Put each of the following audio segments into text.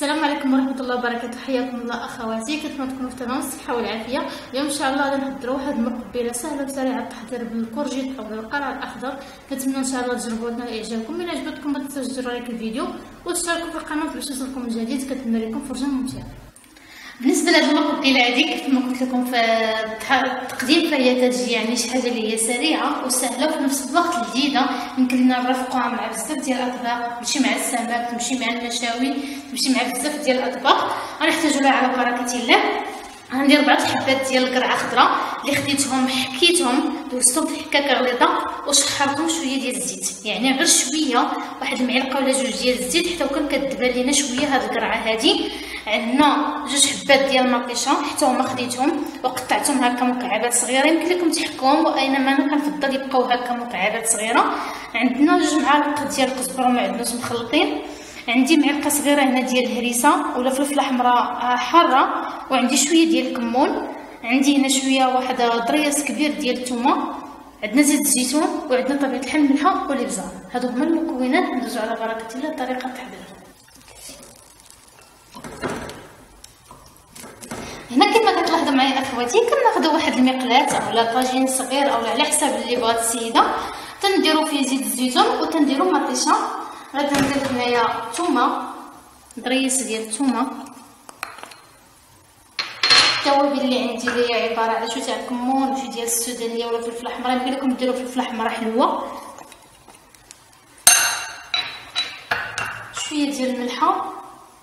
السلام عليكم ورحمه الله وبركاته. حياكم الله اخواتي، كيف ما تكونوا في تمام الصحه والعافيه. اليوم ان شاء الله غادي نحضروا واحد المقبله سهله وسريعه التحضير بالكورجيت او القرع الاخضر. كنتمنى ان شاء الله تجربوا لنا اعجابكم. الى عجبتكم ما تنساوش ديروا لايك الفيديو وتشتركوا في القناه باش يوصلكم الجديد. كنتمنى لكم فرجه ممتعه. بالنسبه لهاد المقبله هذه كيف ما قلت لكم في التقديم فهي كتجي يعني شي حاجه اللي هي سريعه وسهله وفي نفس الوقت لذيذه. يمكن لنا نرافقوها مع بزاف ديال الاطباق، تمشي مع السمك، تمشي مع المشاوي، تمشي مع بزاف ديال الاطباق. غنحتاجوا لها على بركه الله. غندير 4 حبات ديال القرعه خضراء اللي خديتهم حكيتهم دوزتهم في حكاكه غليظه وشحرتهم شويه ديال الزيت، يعني غير شويه، واحد المعلقه ولا 2 ديال الزيت حتى وكان كتدبل لينا شويه هاد القرعه هادي. عندنا 2 حبات ديال المطيشه حتى هما خديتهم وقطعتهم هكا مكعبات صغيره. يمكن لكم تحكوهم واينما انا كنفضل يبقاو هكا مكعبات صغيره. عندنا 2 معالق ديال القزبر ومعدنوس مخلطين. عندي معلقه صغيره هنا ديال الهريسه ولا فلفله حمراء حاره، وعندي شويه ديال الكمون. عندي هنا شويه واحد ضريس كبير ديال الثومه. عندنا زيت الزيتون وعندنا طبيعه الحل ملحه والابزار. هادو هما المكونات. ندوزو على بركه الله طريقه التحضير. هنا كما كتلاحظوا معايا اخواتي كناخذوا واحد المقلاة اولا طاجين صغير اولا على حساب اللي بغات السيده، تنديروا فيه زيت الزيتون وتنديروا مطيشه. غادي ندير هنايا ثومه، ضريس ديال الثومه. التوابل اللي عندي اللي هي عباره على شويه تاع الكمون وشويه ديال السودانيه ولا فلفله حمراء. يمكن لكم ديروا فلفله حمراء حلوه، شويه ديال الملحه،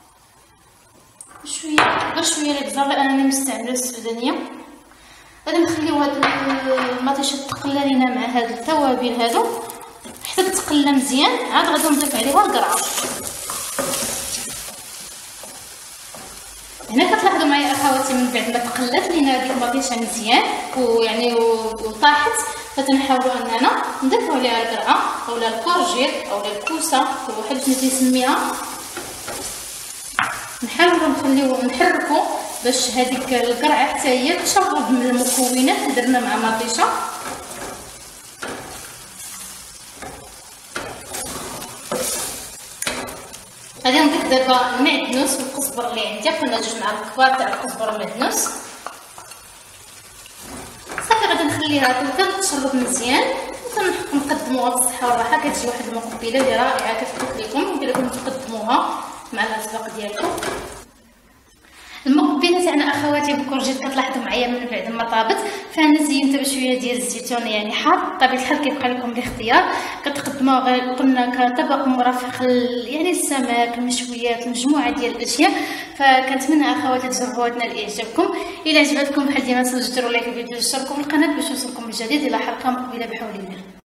غير شويه الابزار لان انا مستعمله السودانيه. غادي نخليو هاد المطيشه تقلى لينا مع هاد التوابل هادو حتى تتقلى مزيان. عاد غادي نضيف عليها القرعه. هنا كتلاحظوا معايا اخواتي من بعد ما تقلات لينا هذيك المطيشه مزيان ويعني وطاحت، فتنحاولوا اننا نضيفوا عليها القرعه اولا الكورجيت اولا الكوسه كل واحد شنو تيسميها. نحاولوا نحركوا باش هذيك القرعه حتى هي تشرب من المكونات اللي درنا مع مطيشه. غادي نضيف دابا المعدنوس والقزبر اللي عندي. قلنا 2 معالق كبار تاع القزبر والمعدنوس. صافي غادي نخليها تشرب مزيان ونقدموها بالصحه والراحه. كتجي واحد المقبله اللي رائعه كيف قلت لكم. يمكن لكم تقدموها مع الاطباق ديالكم. المقبله تاعنا اخواتي بالكورجيت كتلاحظوا معايا من بعد ما طابت فانا زينتها بشويه ديال الزيتون يعني حار. بطبيعه الحال كيبقى لكم الاختيار، كتقدموها غير قلنا كطبق مرافق يعني السمك المشويات مجموعه ديال الاشياء. فكنتمنى اخواتي تجربوها لاعجابكم. الى عجبتكم بحال ديما ديروا لايك الفيديو واشتركوا في القناه باش يوصلكم الجديد. الى حلقه مقبله بحول الله.